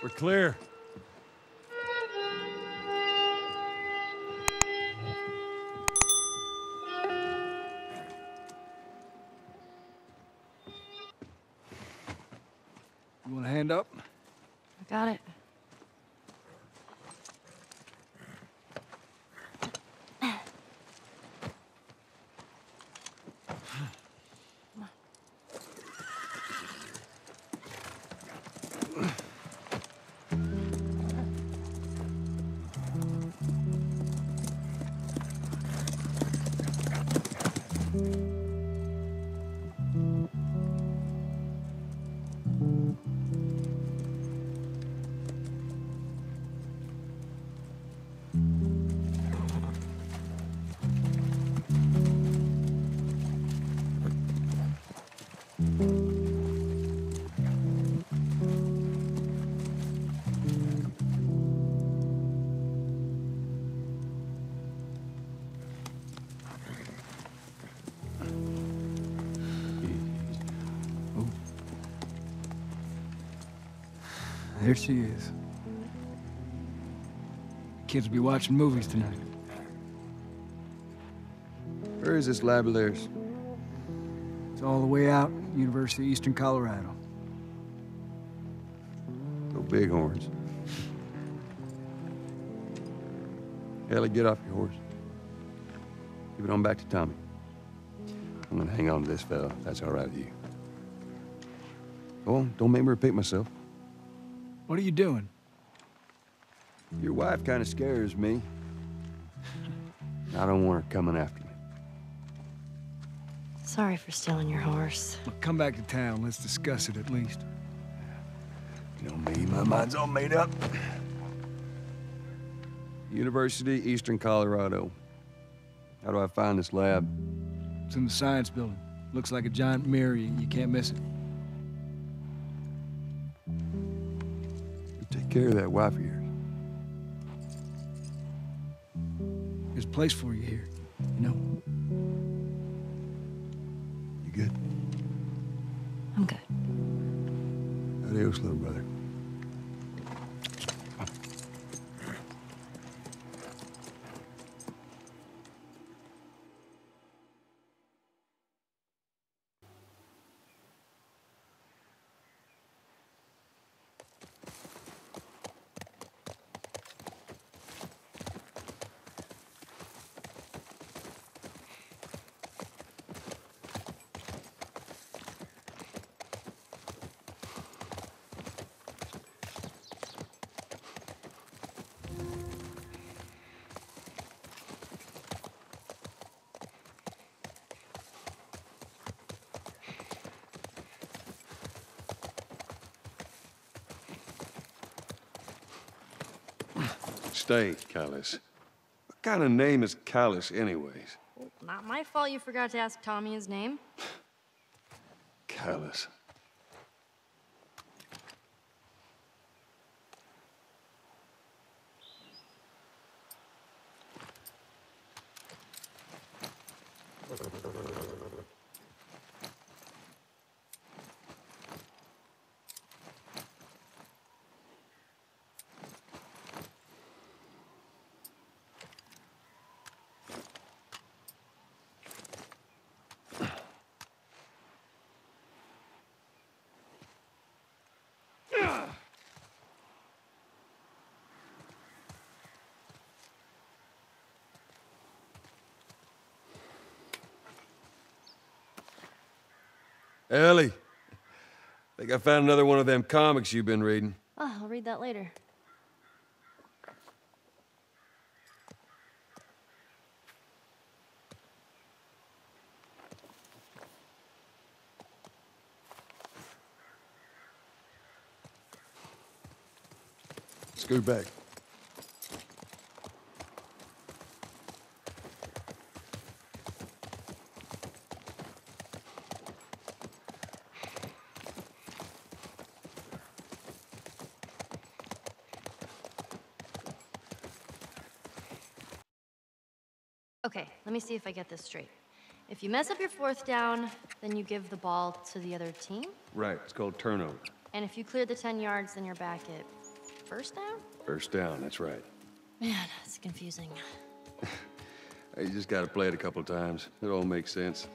We're clear. You want a hand up? I got it. There she is. Kids will be watching movies tonight. Where is this lab of theirs? It's all the way out, University of Eastern Colorado. Go Bighorns. Ellie, get off your horse. Give it on back to Tommy. I'm gonna hang on to this fella, if that's all right with you. Go on, don't make me repeat myself. What are you doing? Your wife kind of scares me. I don't want her coming after me. Sorry for stealing your horse. Well, come back to town. Let's discuss it at least. You know me, my mind's all made up. University, Eastern Colorado. How do I find this lab? It's in the science building. Looks like a giant mirror. You can't miss it. You take care of that wife of yours. There's a place for you here, you know? You good? I'm good. Adios, little brother. Stay, Callus. What kind of name is Callus, anyways? Well, not my fault you forgot to ask Tommy his name. Callus. Ellie, think I found another one of them comics you've been reading. Oh, I'll read that later. Scoot back. Okay, let me see if I get this straight. If you mess up your fourth down, then you give the ball to the other team? Right, it's called turnover. And if you clear the 10 yards, then you're back at First down? First down, that's right. Man, it's confusing. You just gotta play it a couple times. It all makes sense.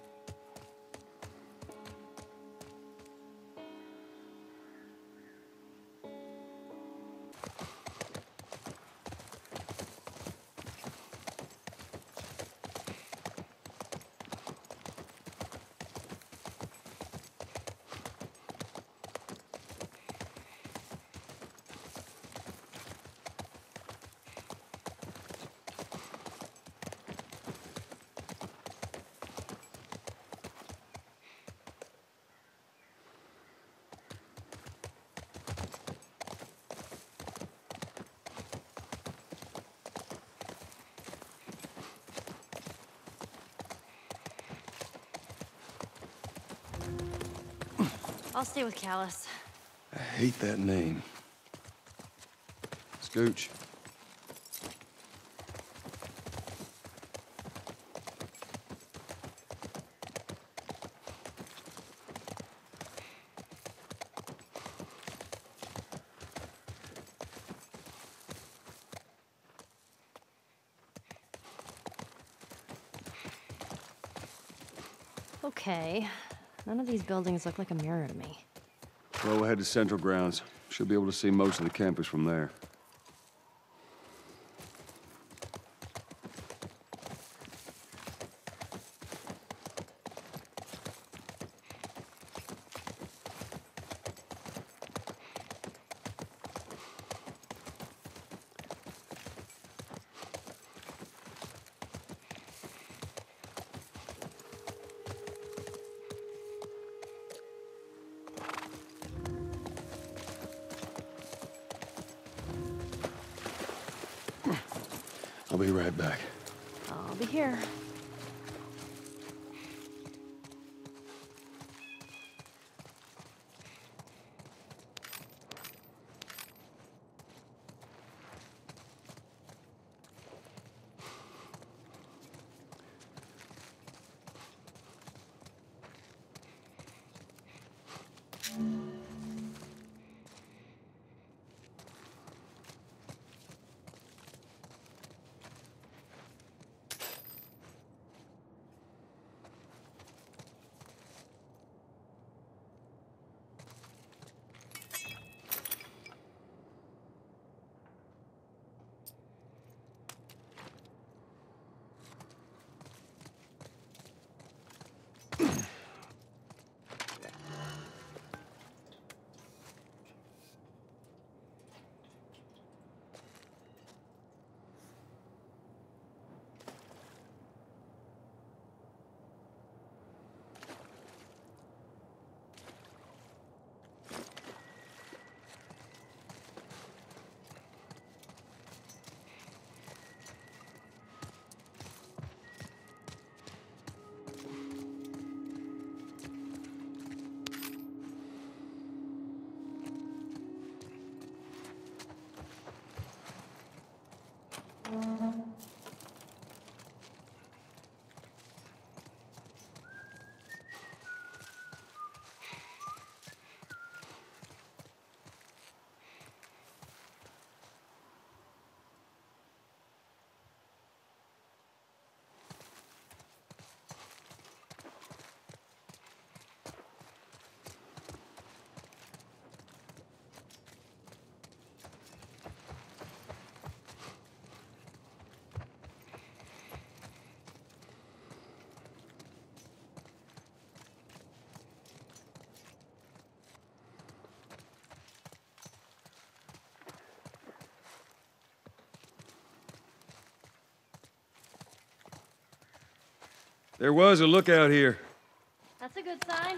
I'll stay with Callus. I hate that name. Scooch. Okay. None of these buildings look like a mirror to me. Well, we'll head to Central Grounds. Should be able to see most of the campus from there. I'll be right back. I'll be here. There was a lookout here. That's a good sign.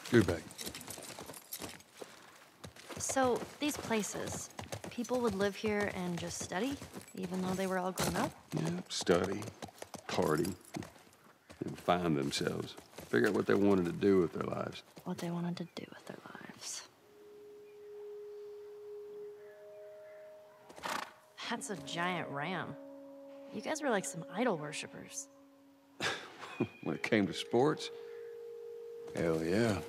Go back. So, these places, people would live here and just study, even though they were all grown up? Yeah, study, party, and find themselves. Figure out what they wanted to do with their lives. What they wanted to do with their lives. That's a giant ram. You guys were like some idol worshippers. When it came to sports, hell yeah.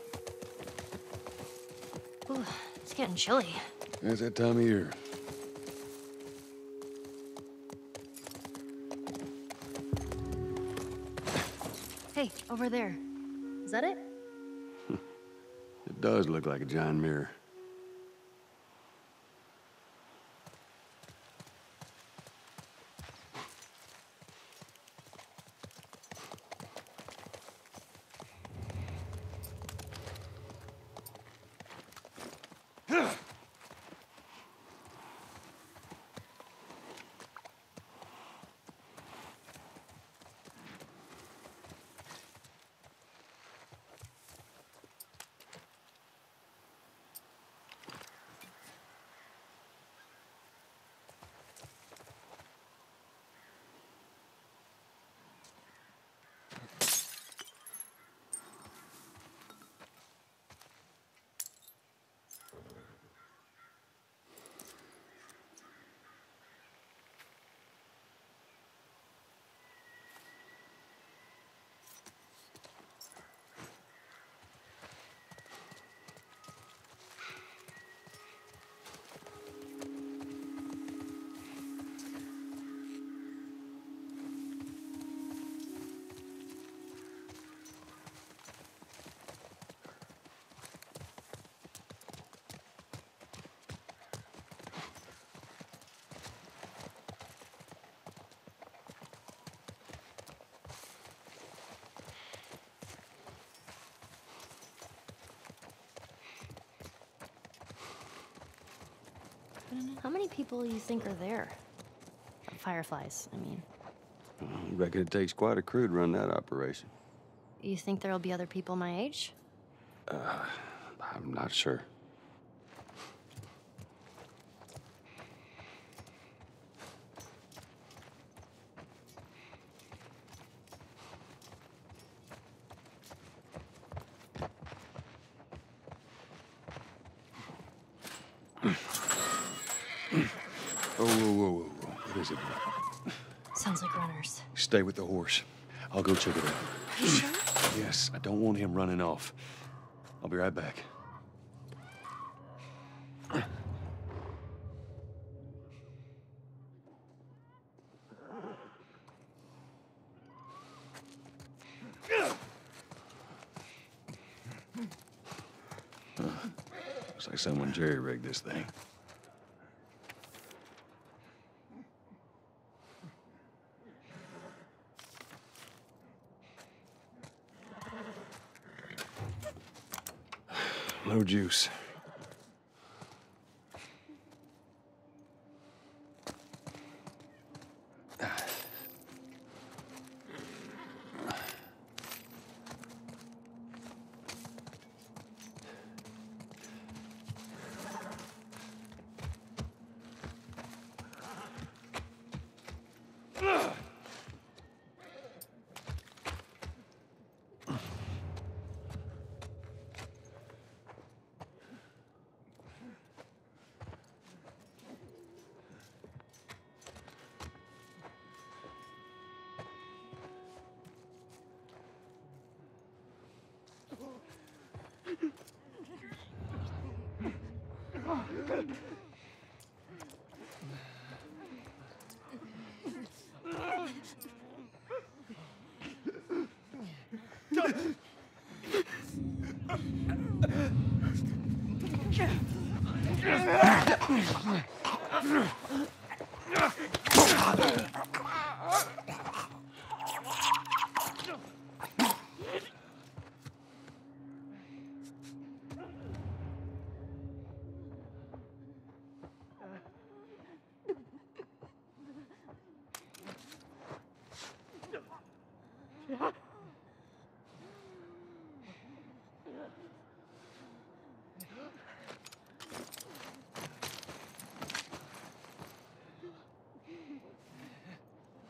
Ooh, it's getting chilly. It's that time of year. Hey, over there. Is that it? It does look like a giant mirror. How many people you think are there? Fireflies, I mean. I reckon it takes quite a crew to run that operation. You think there'll be other people my age? I'm not sure. Whoa. What is it? Sounds like runners. Stay with the horse. I'll go check it out. You sure? Yes, I don't want him running off. I'll be right back. Looks like someone jerry-rigged this thing. No juice.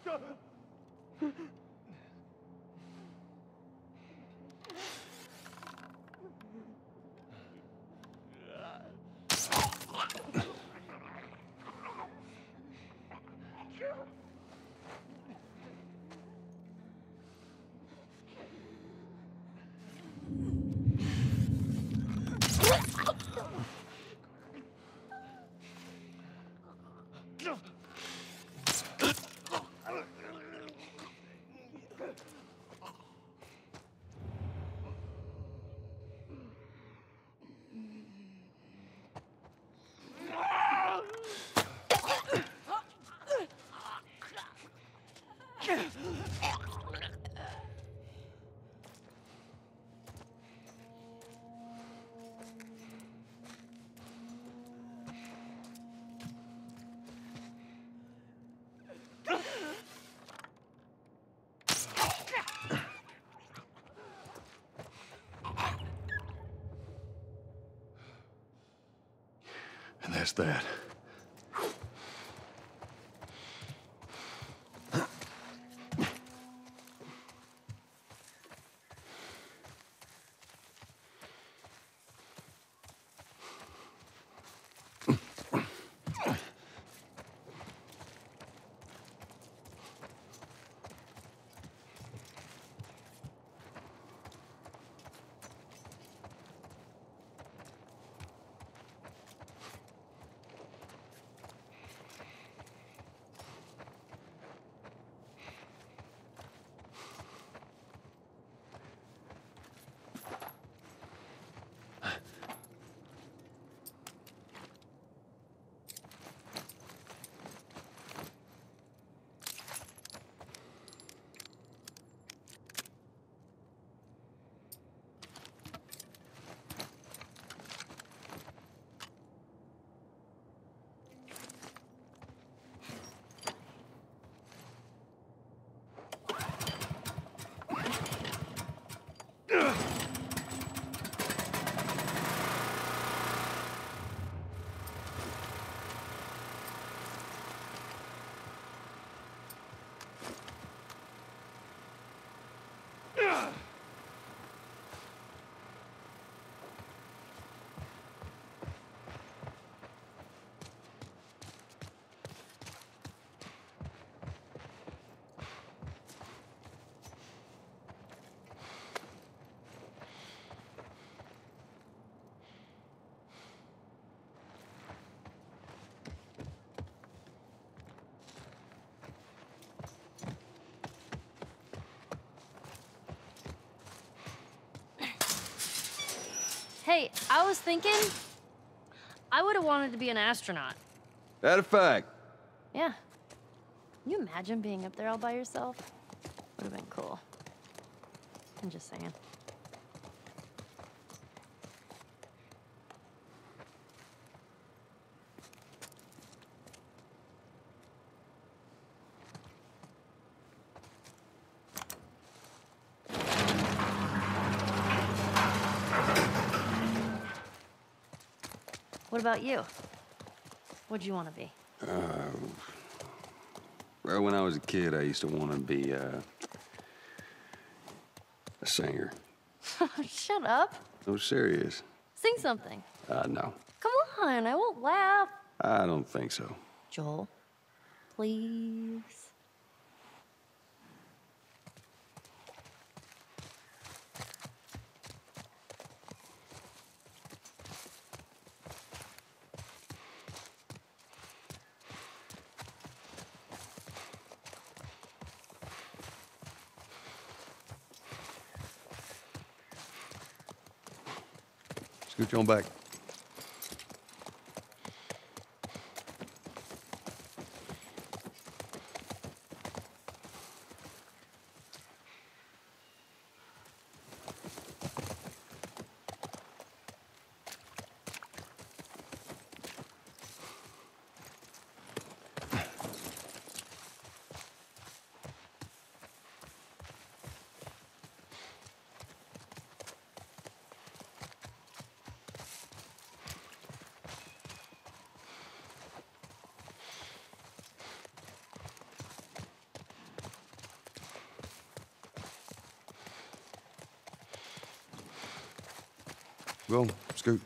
And that's that. Hey, I was thinking, I would have wanted to be an astronaut. That a fact? Yeah. Can you imagine being up there all by yourself? Would have been cool. I'm just saying. What about you? What'd you want to be? Well, when I was a kid, I used to want to be a singer. Shut up. No, serious. Sing something. No. Come on, I won't laugh. I don't think so. Joel, please. Scooch on back. Go on, scoot.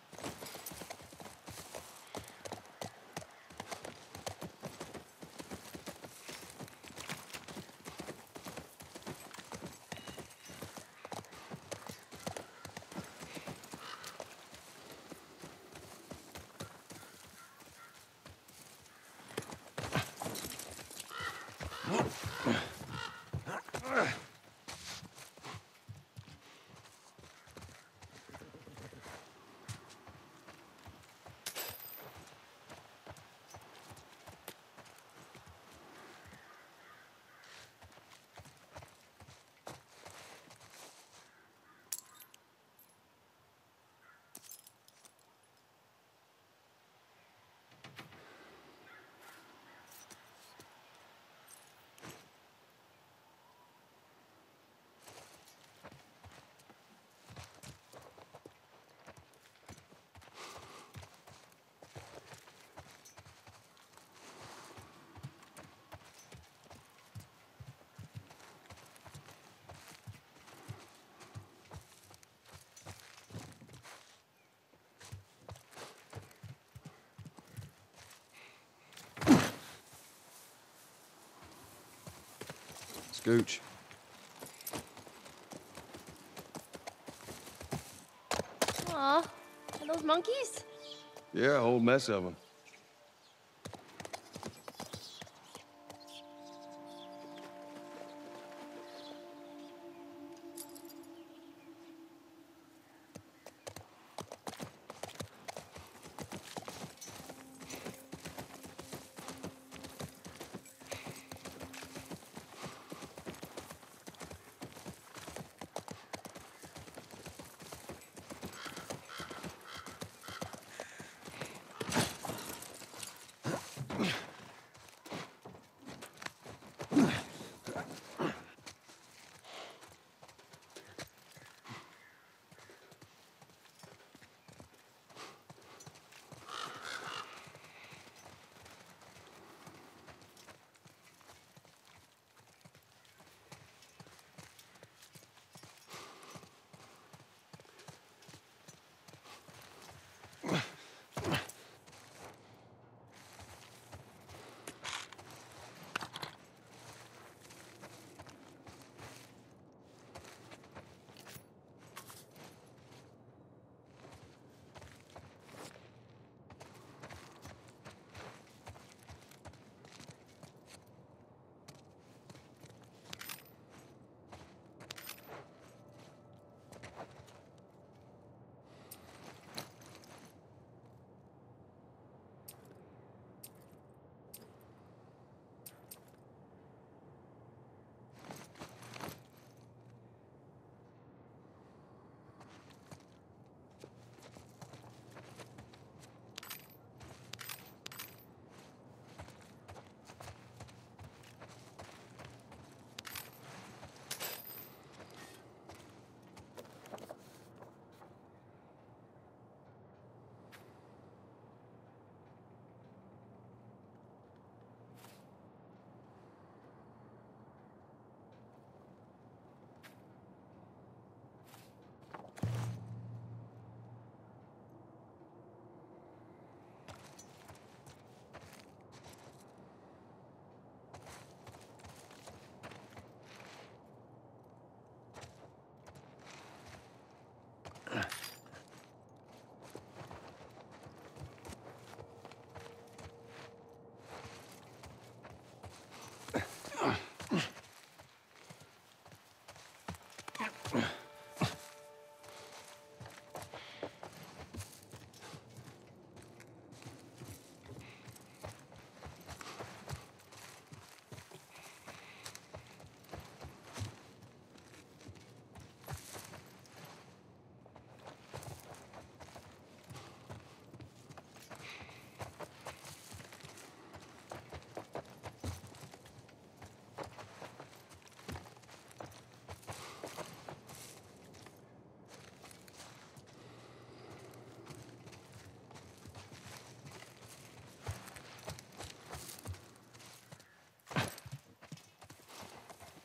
Scooch. Aw, are those monkeys? Yeah, a whole mess of them.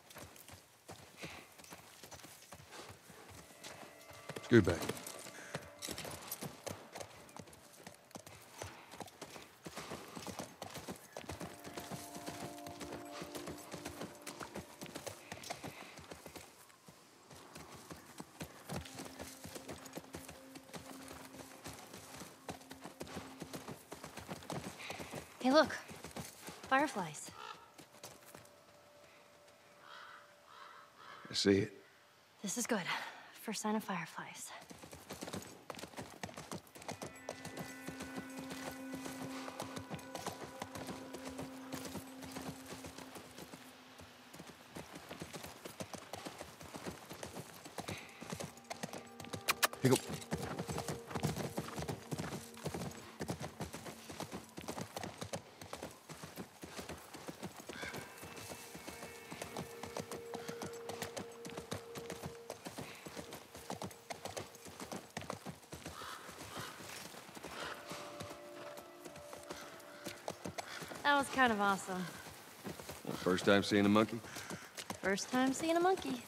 Scoot back. Hey, look. Fireflies. I see it. This is good. First sign of fireflies. Here you go. That was kind of awesome. Well, first time seeing a monkey? First time seeing a monkey.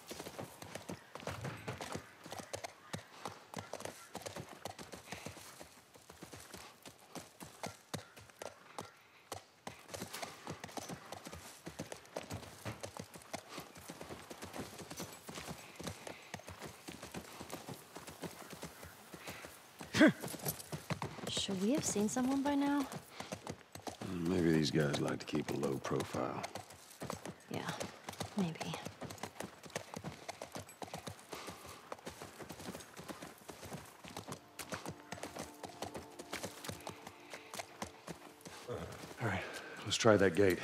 Should we have seen someone by now? Maybe these guys like to keep a low profile. Yeah, maybe. All right, let's try that gate.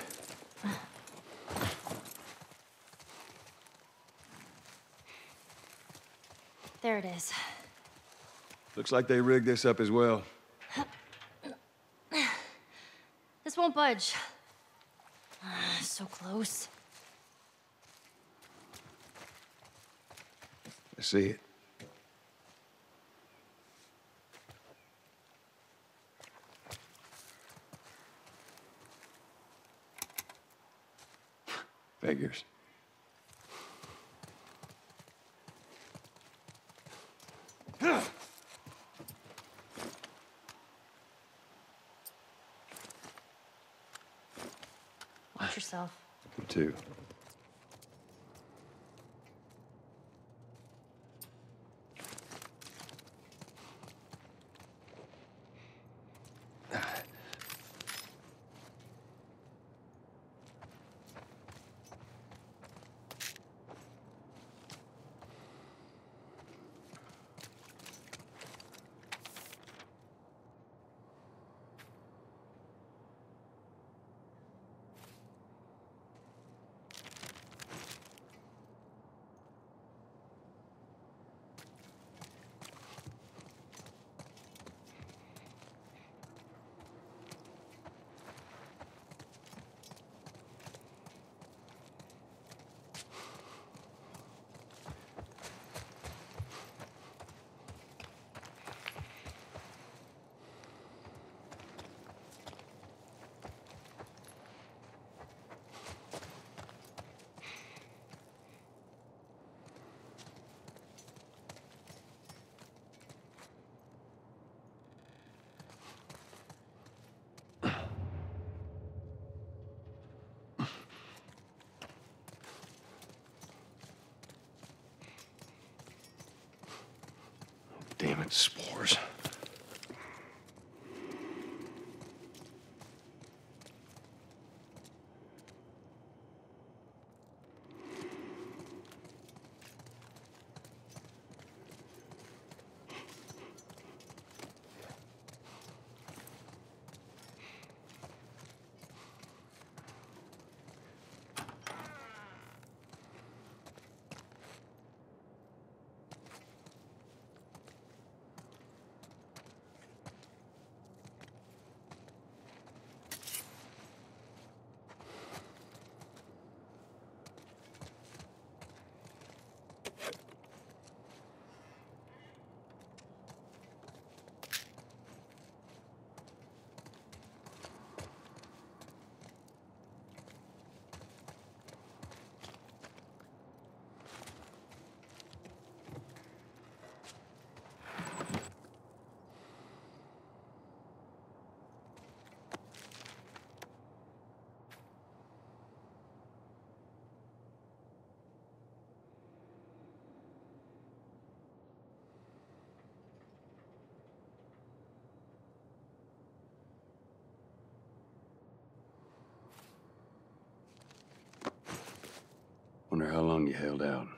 There it is. Looks like they rigged this up as well. This won't budge. So close. I see it. Figures. Watch yourself. You too. Damn it, spores. Wonder how long you held out.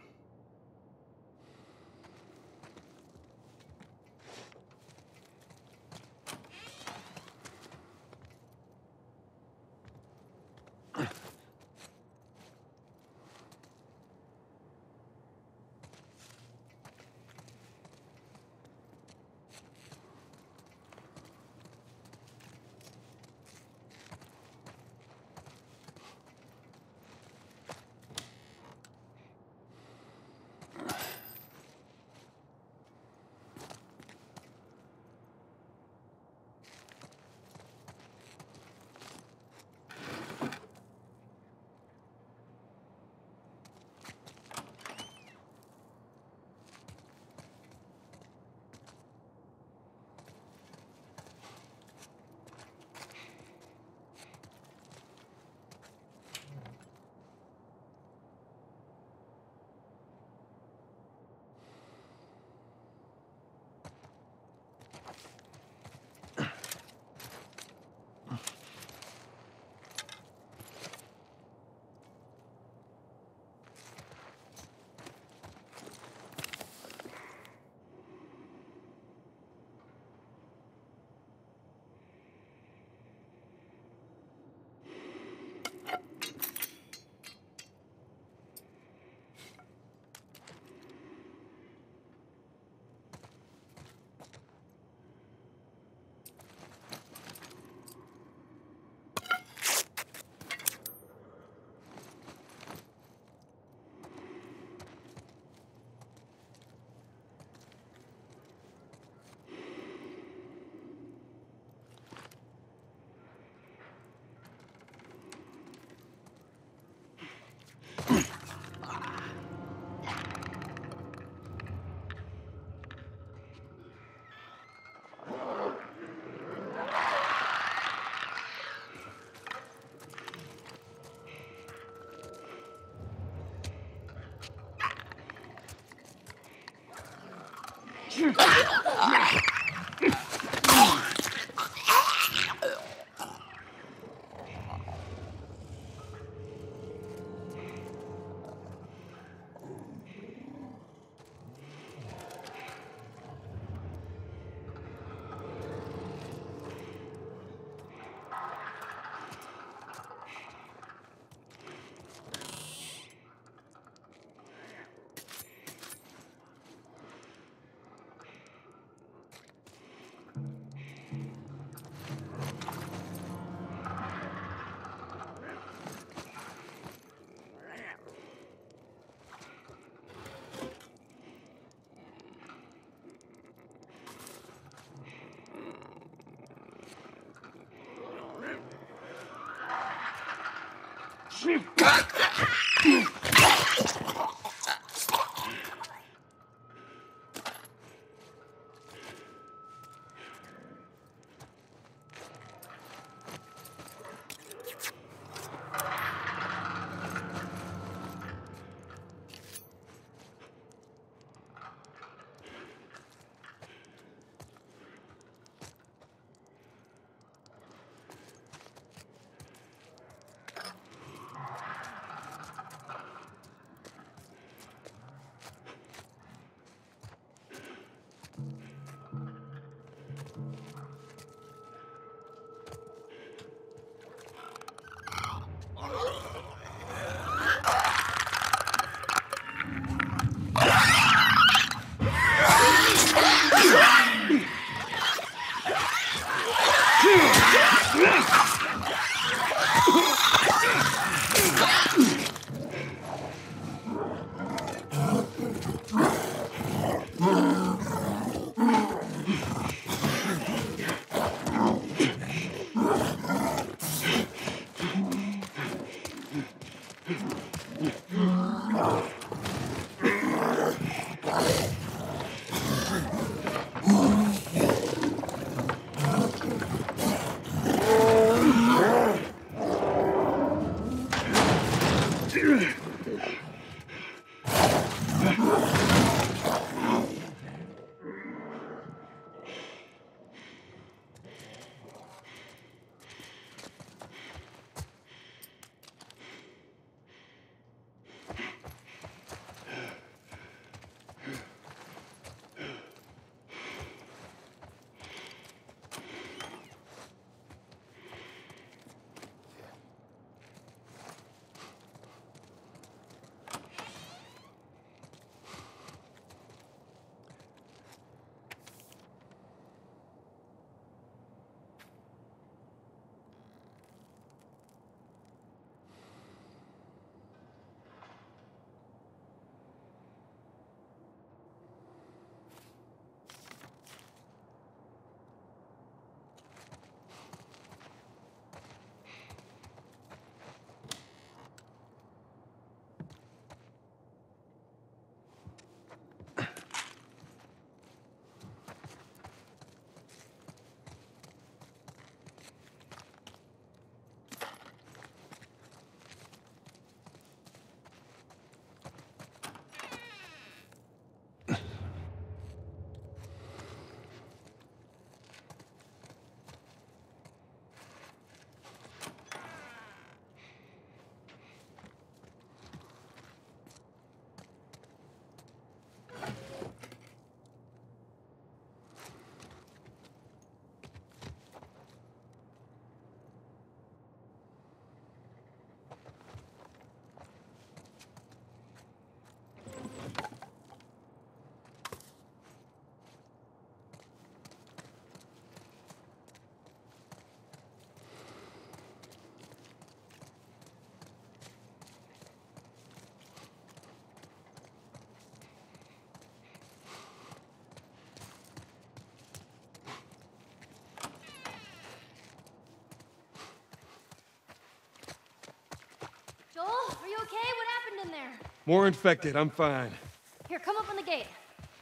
fine in there. More infected, I'm fine. Here, come up on the gate.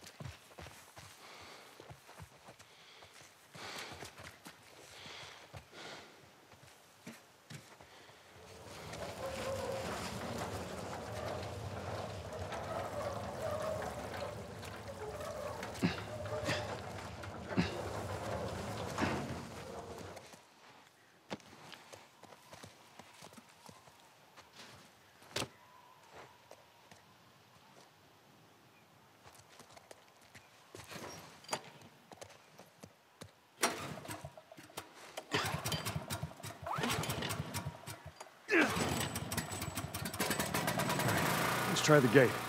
Let's try the gate.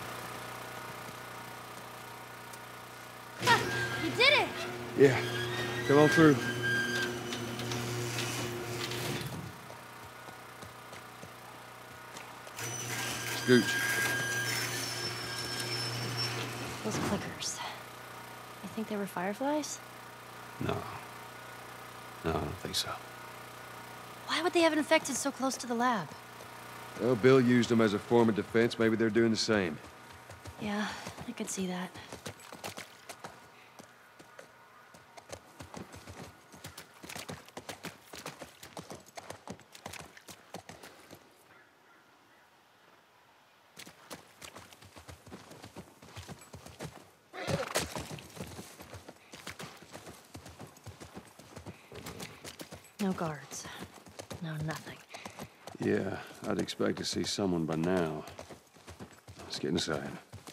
Ah, you did it! Yeah, come on through. Scooch. Those clickers. You think they were fireflies? No. No, I don't think so. Why would they have infected so close to the lab? Well, Bill used them as a form of defense. Maybe they're doing the same. Yeah, I could see that. No guards. No nothing. Yeah, I'd expect to see someone by now. Let's get inside.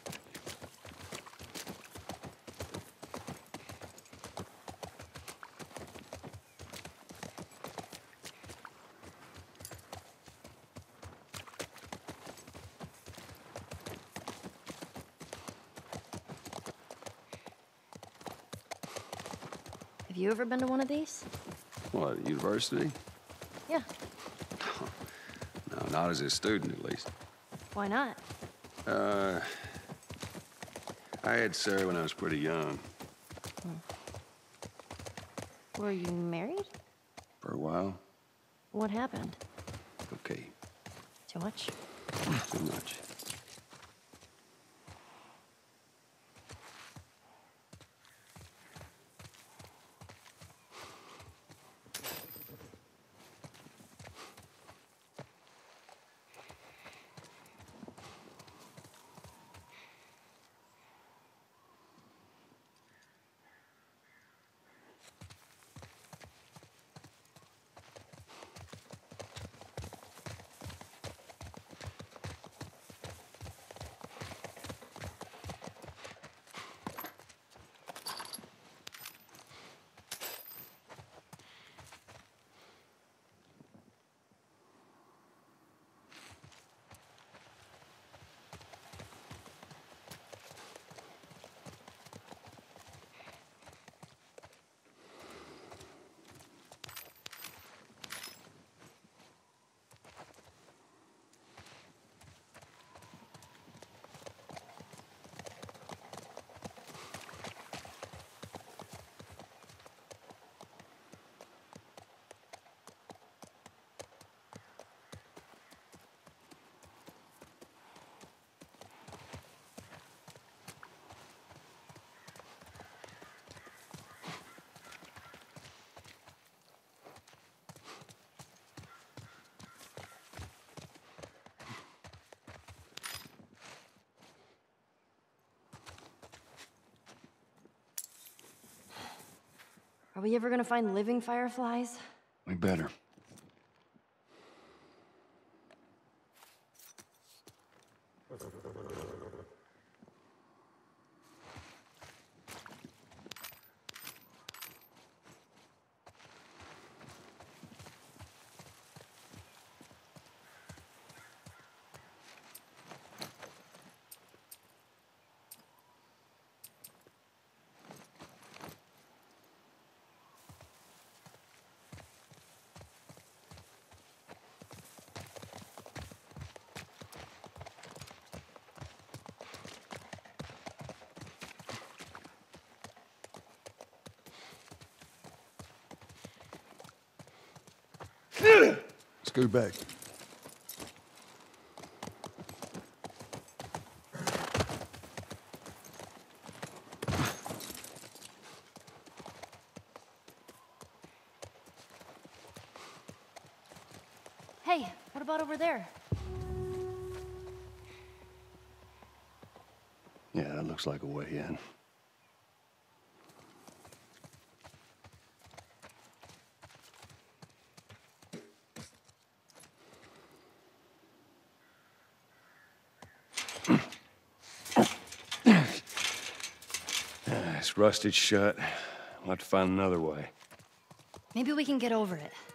Have you ever been to one of these? What, university? Yeah. No, not as a student, at least. Why not? I had Sarah when I was pretty young. Were you married? For a while. What happened? Okay, Too much? too much. Are we ever gonna find living fireflies? We better. Scoot back. Hey, what about over there? Yeah, that looks like a way in. It's rusted shut. We'll have to find another way. Maybe we can get over it.